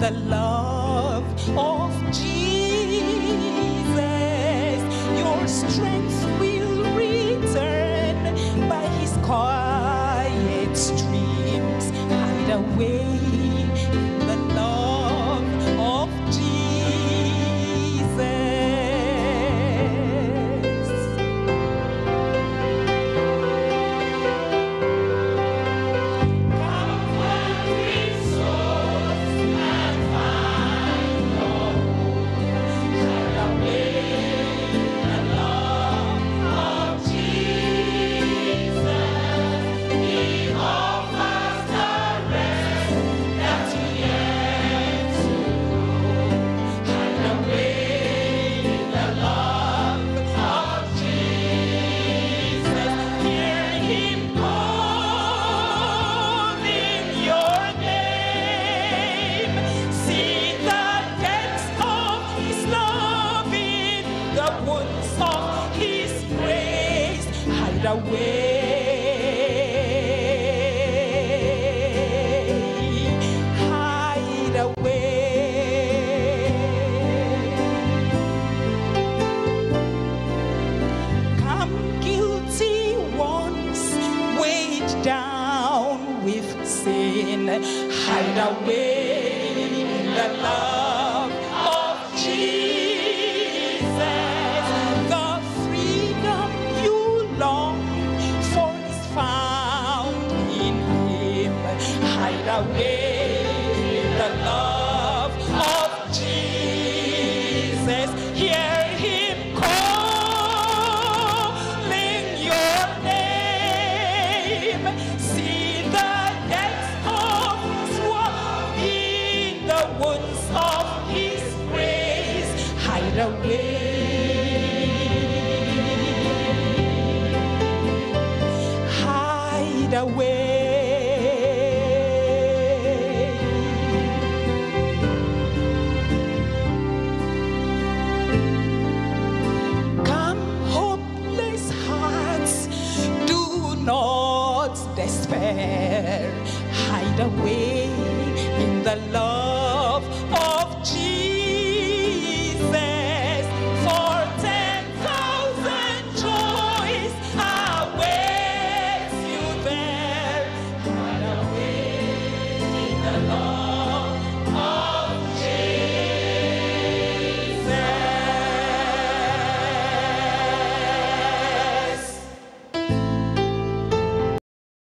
the love of Jesus. Your strength will return by his quiet streams. Hide away in the love of Jesus. Hide away. Come, guilty ones, weighed down with sin. Hide away in the love of Jesus. The freedom you long for is found in him. Hide away in the love of Jesus. Hear him calling your name. See the depths of his love in the wounds of his grace. Hide away. Away. Come, hopeless hearts, do not despair. Hide away in the love